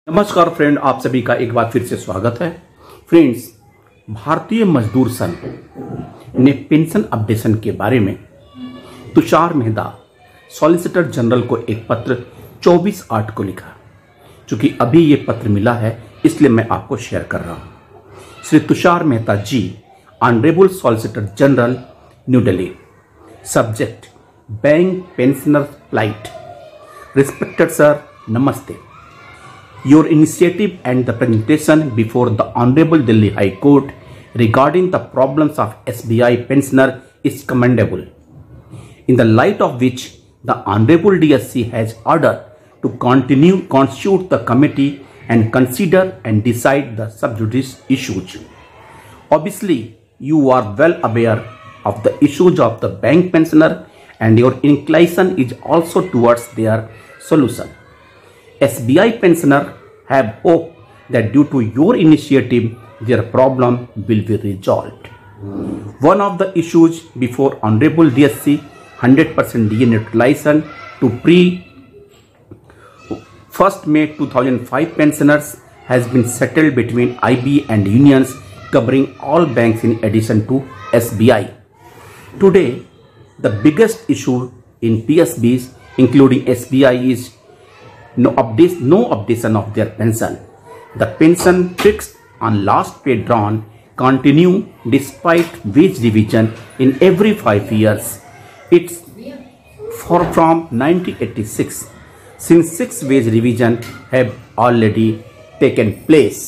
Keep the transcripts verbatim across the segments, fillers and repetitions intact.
नमस्कार फ्रेंड, आप सभी का एक बार फिर से स्वागत है। फ्रेंड्स, भारतीय मजदूर संघ ने पेंशन अपडेशन के बारे में तुषार मेहता सॉलिसिटर जनरल को एक पत्र चौबीस आठ को लिखा। चूंकि अभी ये पत्र मिला है इसलिए मैं आपको शेयर कर रहा हूँ। Shri Tushar Mehta ji, honourable solicitor general, New Delhi. Subject: bank pensioner plight. Respected sir, नमस्ते। Your initiative and the presentation before the Honorable Delhi High Court regarding the problems of S B I pensioner is commendable, in the light of which the Honorable D S C has ordered to continue constitute the committee and consider and decide the sub judice issues. Obviously, you are well aware of the issues of the bank pensioner and your inclination is also towards their solution. S B I pensioner have hope that due to your initiative, their problem will be resolved. One of the issues before Honorable D S C, one hundred percent D A neutralization to pre first May two thousand five pensioners has been settled between I B and unions covering all banks in addition to S B I. Today, the biggest issue in P S Bs, including S B I, is no update, no updation of their pension. The pension fixed on last pay drawn continue despite wage revision in every five years. It's for from nineteen eighty-six, since six wage revision have already taken place.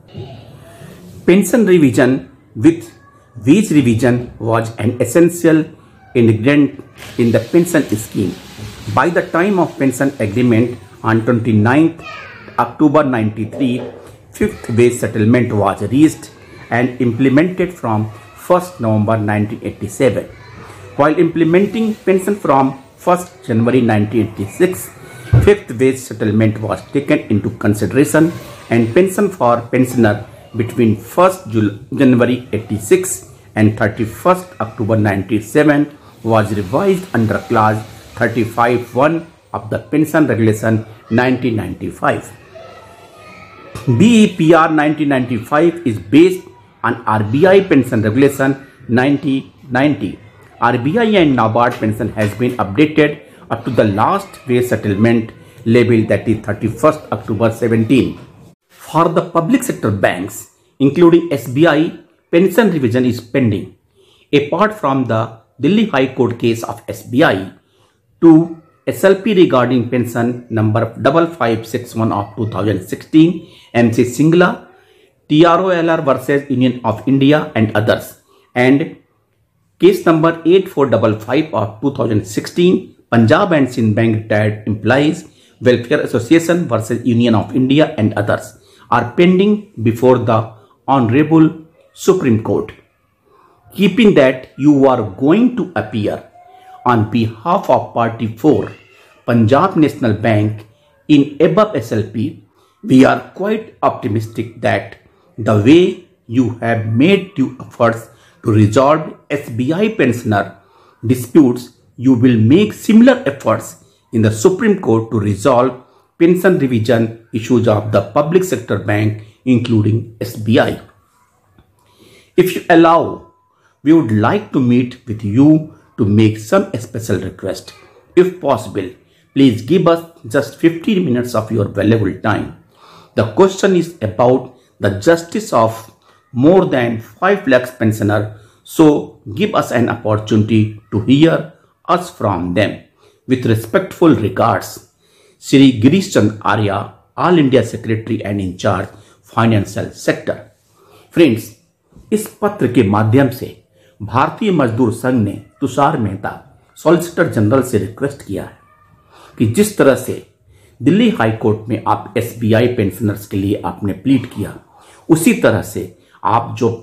Pension revision with wage revision was an essential ingredient in the pension scheme. By the time of pension agreement on twenty-ninth October ninety-three, fifth wage settlement was reached and implemented from first November nineteen eighty-seven. While implementing pension from first January nineteen eighty-six, fifth wage settlement was taken into consideration and pension for pensioner between first January eighty-six and thirty-first October ninety-seven was revised under clause thirty-five one of the Pension Regulation nineteen ninety-five. B E P R nineteen ninety-five is based on R B I Pension Regulation nineteen ninety. R B I and NABARD pension has been updated up to the last wage settlement level, that is thirty-first October seventeen. For the public sector banks, including S B I, pension revision is pending. Apart from the Delhi High Court case of S B I to S L P regarding pension number five five six one of two thousand sixteen, M C Singla, T R O L R versus Union of India and others, and case number eight four five five of two thousand sixteen, Punjab and Sindh Bank Retired Employees Welfare Association versus Union of India and others, are pending before the Honorable Supreme Court. Keeping that you are going to appear on behalf of Party four, Punjab National Bank, in above S L P, we are quite optimistic that the way you have made due efforts to resolve S B I pensioner disputes, you will make similar efforts in the Supreme Court to resolve pension revision issues of the public sector bank, including S B I. If you allow, we would like to meet with you to make some special request. If possible, please give us just fifteen minutes of your valuable time. The question is about the justice of more than five lakhs pensioner, so give us an opportunity to hear us from them. With respectful regards, Shri Girish Chand Arya, All India Secretary and in charge Financial Sector. Friends, इस पत्र के माध्यम से भारतीय मजदूर संघ ने Tushar Mehta solicitor general से request किया है कि जिस तरह से दिल्ली हाई कोर्ट में आप एस बी आई पेंशनर्स के लिए आपने प्लीड किया, उसी तरह से आप जो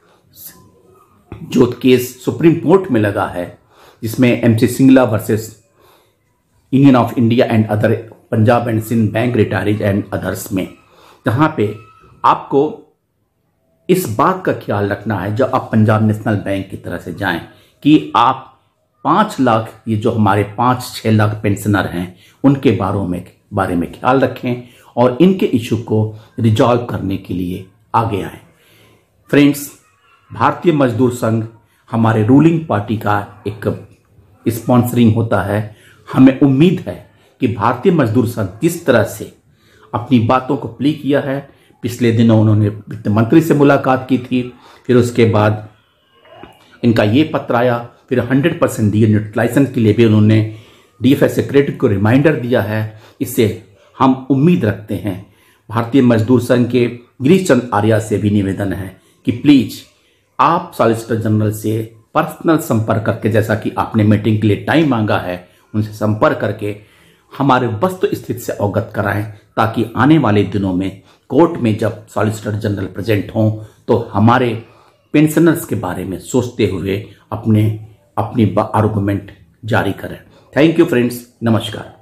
जो केस सुप्रीम कोर्ट में लगा है, जिसमें M C Singla versus Union of India and other, Punjab and Sind Bank retirees and others में, जहां पे आपको इस बात का ख्याल रखना है जब आप पंजाब नेशनल बैंक की तरह से जाएं कि आप पाँच लाख, ये जो हमारे पाँच छः लाख पेंशनर हैं, उनके बारे में बारे में ख्याल रखें और इनके इशू को रिजॉल्व करने के लिए आगे आए। फ्रेंड्स, भारतीय मजदूर संघ हमारे रूलिंग पार्टी का एक स्पॉन्सरिंग होता है। हमें उम्मीद है कि भारतीय मजदूर संघ जिस तरह से अपनी बातों को प्ले किया है, पिछले दिनों उन्होंने वित्त मंत्री से मुलाकात की थी, फिर उसके बाद इनका ये पत्र आया, फिर हंड्रेड परसेंट डी यूटिलाइजेशन के लिए भी उन्होंने डीएफएस सेक्रेटरी को रिमाइंडर दिया है। इससे हम उम्मीद रखते हैं। भारतीय मजदूर संघ के गिरीश चंद्र आर्या से भी निवेदन है कि प्लीज आप सॉलिसिटर जनरल से पर्सनल संपर्क करके, जैसा कि आपने मीटिंग के लिए टाइम मांगा है, उनसे संपर्क करके हमारे वस्तु स्थिति से अवगत कराएं, ताकि आने वाले दिनों में कोर्ट में जब सॉलिसिटर जनरल प्रेजेंट हों तो हमारे पेंशनर्स के बारे में सोचते हुए अपने अपनी आर्गुमेंट जारी करें। थैंक यू फ्रेंड्स, नमस्कार।